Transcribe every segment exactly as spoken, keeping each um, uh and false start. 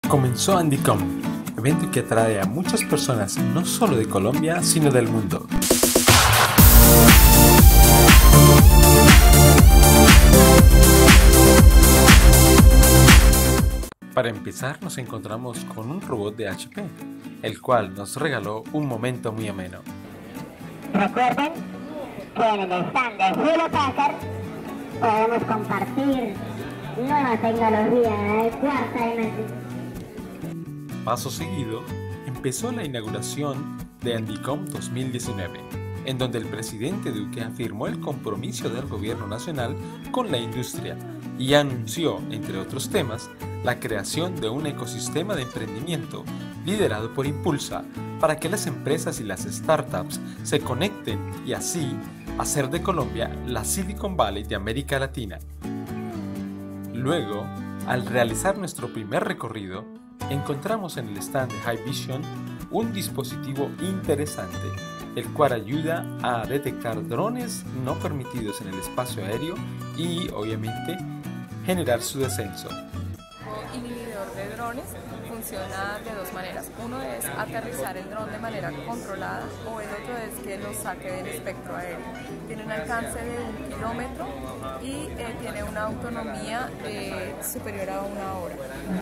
Comenzó Andicom, evento que atrae a muchas personas no solo de Colombia, sino del mundo. Para empezar, nos encontramos con un robot de H P, el cual nos regaló un momento muy ameno. Recuerden que en el stand de Hewlett Packard podemos compartir nueva tecnología de cuarta dimensión. Paso seguido, empezó la inauguración de Andicom dos mil diecinueve, en donde el presidente Duque afirmó el compromiso del gobierno nacional con la industria y anunció, entre otros temas, la creación de un ecosistema de emprendimiento liderado por Impulsa para que las empresas y las startups se conecten y así hacer de Colombia la Silicon Valley de América Latina. Luego, al realizar nuestro primer recorrido, encontramos en el stand de Haivision un dispositivo interesante, el cual ayuda a detectar drones no permitidos en el espacio aéreo y, obviamente, generar su descenso. El inhibidor de drones funciona de dos maneras. Uno es aterrizar el dron de manera controlada o el otro es que lo saque del espectro aéreo. Tiene un alcance de un kilómetro y eh, tiene una autonomía eh, superior a una hora.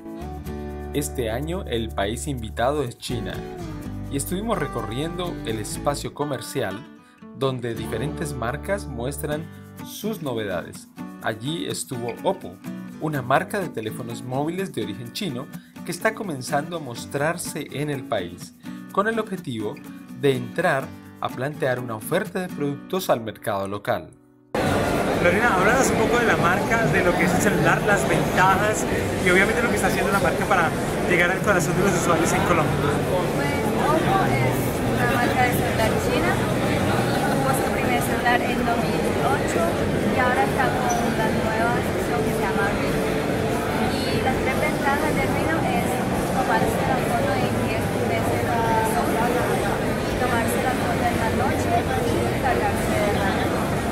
Este año el país invitado es China y estuvimos recorriendo el espacio comercial donde diferentes marcas muestran sus novedades. Allí estuvo Oppo, una marca de teléfonos móviles de origen chino que está comenzando a mostrarse en el país, con el objetivo de entrar a plantear una oferta de productos al mercado local. Lorena, háblanos un poco de la marca, de lo que es el celular, las ventajas y obviamente lo que está haciendo la marca para llegar al corazón de los usuarios en Colombia. Pues Oppo es una marca de celular china, tuvo su primer celular en dos mil ocho y ahora está con la nueva sección que se llama Reno. Y las tres ventajas de Reno es tomarse la foto en diez veces la sombra, tomarse la foto en la noche y cargarse de radio.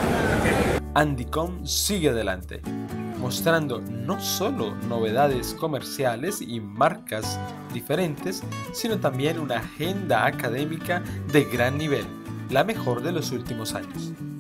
Andicom sigue adelante, mostrando no solo novedades comerciales y marcas diferentes, sino también una agenda académica de gran nivel, la mejor de los últimos años.